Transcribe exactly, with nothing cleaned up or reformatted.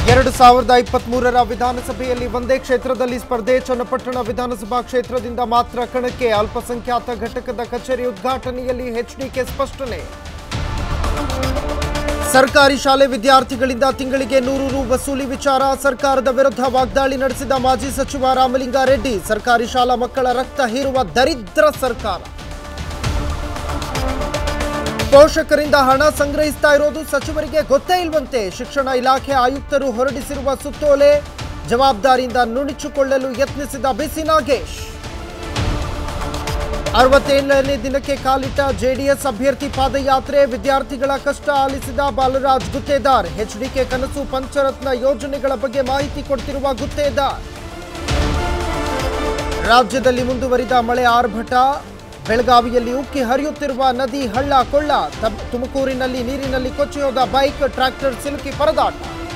ಎರಡು ಸಾವಿರದ ಇಪ್ಪತ್ಮೂರರ ವಿಧಾನಸಭೆಯಲ್ಲಿ ಒಂದೇ ಕ್ಷೇತ್ರದಲ್ಲಿ ಸ್ಪರ್ಧೆ. ಚನ್ನಪಟ್ಟಣ ವಿಧಾನಸಭಾ ಕ್ಷೇತ್ರದಿಂದ ಮಾತ್ರ ಕಣಕ್ಕೆ. ಅಲ್ಪಸಂಖ್ಯಾತ ಘಟಕದ ಕಚೇರಿ ಉದ್ಘಾಟನೆಯಲ್ಲಿ ಎಚ್ಡಿಕೆ ಸ್ಪಷ್ಟನೆ. ಸರ್ಕಾರಿ ಶಾಲೆ ವಿದ್ಯಾರ್ಥಿಗಳಿಂದ ತಿಂಗಳಿಗೆ ನೂರು ರು ವಸೂಲಿ ವಿಚಾರ. ಸರ್ಕಾರದ ವಿರುದ್ಧ ವಾಗ್ದಾಳಿ ನಡೆಸಿದ ಮಾಜಿ ಸಚಿವ ರಾಮಲಿಂಗಾರೆಡ್ಡಿ. ಸರ್ಕಾರಿ ಶಾಲಾ ಮಕ್ಕಳ ರಕ್ತ ಹೀರುವ ದರಿದ್ರ ಸರ್ಕಾರ. ಪೋಷಕರಿಂದ ಹಣ ಸಂಗ್ರಹಿಸ್ತಾ ಇರೋದು ಸಚಿವರಿಗೆ ಗೊತ್ತೇ ಇಲ್ವಂತೆ. ಶಿಕ್ಷಣ ಇಲಾಖೆ ಆಯುಕ್ತರು ಹೊರಡಿಸಿರುವ ಸುತ್ತೋಲೆ. ಜವಾಬ್ದಾರಿಯಿಂದ ನುಣುಚಿಕೊಳ್ಳಲು ಯತ್ನಿಸಿದ ಬಿಸಿ ನಾಗೇಶ್. ಅರವತ್ತೇಳನೇ ದಿನಕ್ಕೆ ಕಾಲಿಟ್ಟ ಜೆಡಿಎಸ್ ಅಭ್ಯರ್ಥಿ ಪಾದಯಾತ್ರೆ. ವಿದ್ಯಾರ್ಥಿಗಳ ಕಷ್ಟ ಆಲಿಸಿದ ಬಾಲರಾಜ್ ಗುತ್ತೇದಾರ್. ಎಚ್ಡಿಕೆ ಕನಸು ಪಂಚರತ್ನ ಯೋಜನೆಗಳ ಬಗ್ಗೆ ಮಾಹಿತಿ ಕೊಡ್ತಿರುವ ಗುತ್ತೇದಾರ್. ರಾಜ್ಯದಲ್ಲಿ ಮುಂದುವರಿದ ಮಳೆ ಆರ್ಭಟ. ಬೆಳಗಾವಿಯಲ್ಲಿ ಉಕ್ಕಿ ಹರಿಯುತ್ತಿರುವ ನದಿ, ಹಳ್ಳ ಕೊಳ್ಳ. ತುಮಕೂರಿನಲ್ಲಿ ನೀರಿನಲ್ಲಿ ಕೊಚ್ಚಿ ಹೋದ ಬೈಕ್, ಟ್ರ್ಯಾಕ್ಟರ್ ಸಿಲುಕಿ ಪರದಾಟ.